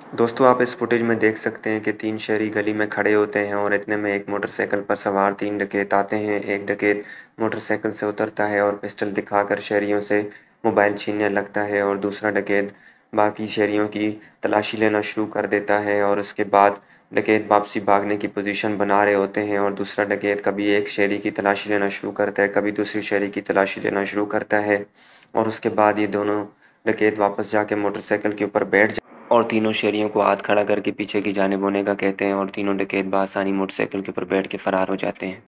दोस्तों, आप इस फुटेज में देख सकते हैं कि 3 शहरी गली में खड़े होते हैं और इतने में एक मोटरसाइकिल पर सवार 3 डकैत आते हैं। एक डकैत मोटरसाइकिल से उतरता है और पिस्टल दिखाकर शहरियों से मोबाइल छीनने लगता है और दूसरा डकैत बाकी शहरियों की तलाशी लेना शुरू कर देता है और उसके बाद डकैत वापसी भागने की पोजीशन बना रहे होते हैं और दूसरा डकैत कभी एक शहरी की तलाशी लेना शुरू करता है, कभी दूसरी शहरी की तलाशी लेना शुरू करता है और उसके बाद ये दोनों डकैत वापस जाके मोटरसाइकिल के ऊपर बैठ और तीनों शहरियों को हाथ खड़ा करके पीछे की जानिब होने का कहते हैं और तीनों डकैत बआसानी मोटरसाइकिल के ऊपर बैठ के फरार हो जाते हैं।